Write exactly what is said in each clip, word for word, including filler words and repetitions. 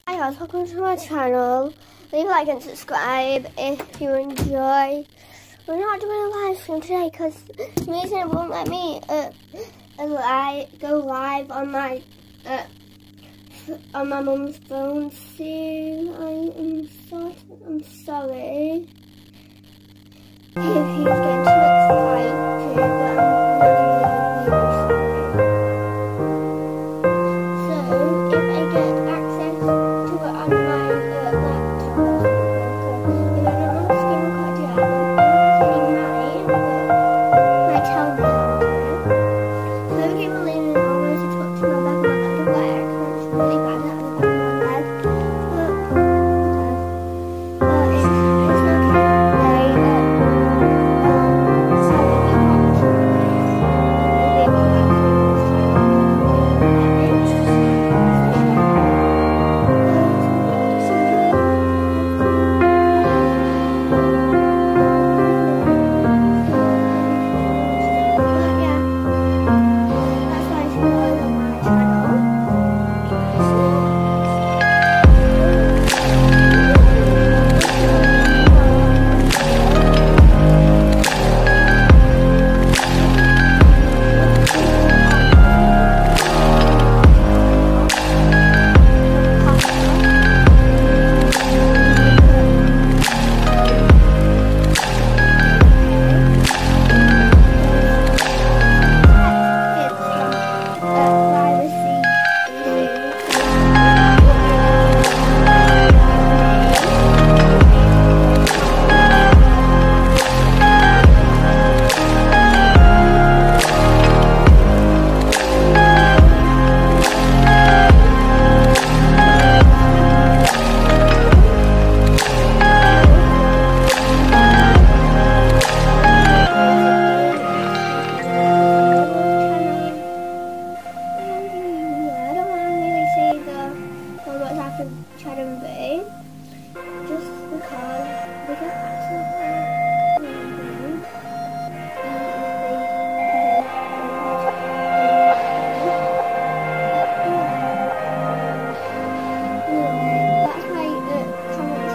Hi guys, welcome to my channel. Leave a like and subscribe if you enjoy. We're not doing a live stream today because the reason it won't let me uh, li go live on my uh, on my mum's phone soon. I am sorry. I'm sorry. If he's getting too excited, but I'm really, really sorry.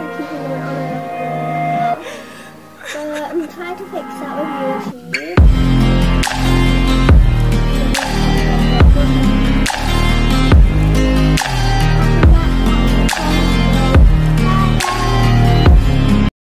I'm trying to fix that with YouTube.